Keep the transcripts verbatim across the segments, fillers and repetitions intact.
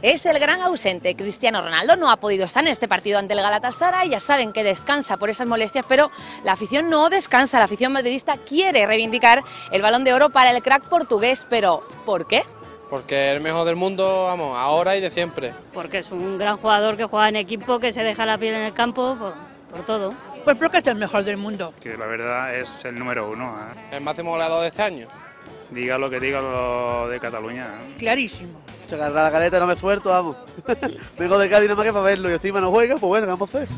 Es el gran ausente. Cristiano Ronaldo no ha podido estar en este partido ante el Galatasaray. Ya saben que descansa por esas molestias, pero la afición no descansa. La afición madridista quiere reivindicar el Balón de Oro para el crack portugués. Pero, ¿por qué? Porque es el mejor del mundo, vamos, ahora y de siempre. Porque es un gran jugador que juega en equipo, que se deja la piel en el campo, por, por todo. Pues porque es el mejor del mundo. Que la verdad es el número uno. ¿eh? El máximo goleador de este año. Diga lo que diga lo de Cataluña. ¿eh? Clarísimo. Se agarra la caleta, no me esfuerzo, vamos. Vengo de Cádiz nada más que para verlo y encima no juega, pues bueno, ¿qué vamos a hacer?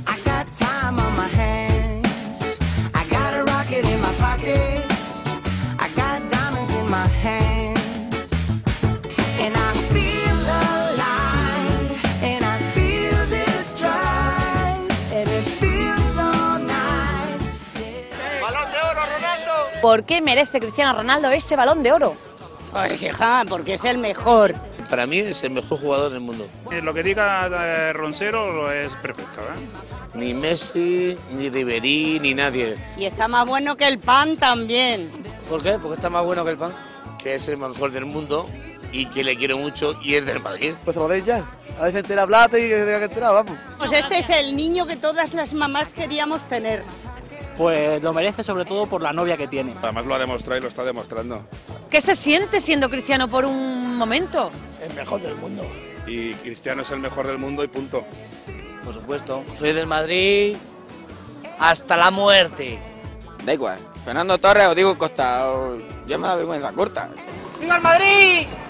¡Balón de Oro, Ronaldo! ¿Por qué merece Cristiano Ronaldo ese Balón de Oro? Pues hija, porque es el mejor. Para mí es el mejor jugador del mundo. Eh, Lo que diga eh, Roncero lo es perfecto. ¿eh? Ni Messi, ni Ribery, ni nadie. Y está más bueno que el pan también. ¿Por qué? Porque está más bueno que el pan. Que es el mejor del mundo y que le quiero mucho y es del Madrid. Pues se lo den ya. A veces entera plata y que se tenga que enterar, vamos. Pues este es el niño que todas las mamás queríamos tener. Pues lo merece sobre todo por la novia que tiene. Además lo ha demostrado y lo está demostrando. ¿Qué se siente siendo Cristiano por un momento? El mejor del mundo. Y Cristiano es el mejor del mundo y punto. Por supuesto. Soy del Madrid hasta la muerte. Da igual. Fernando Torres o Diego Costa. O... Ya me da vergüenza corta. ¡Viva el Madrid!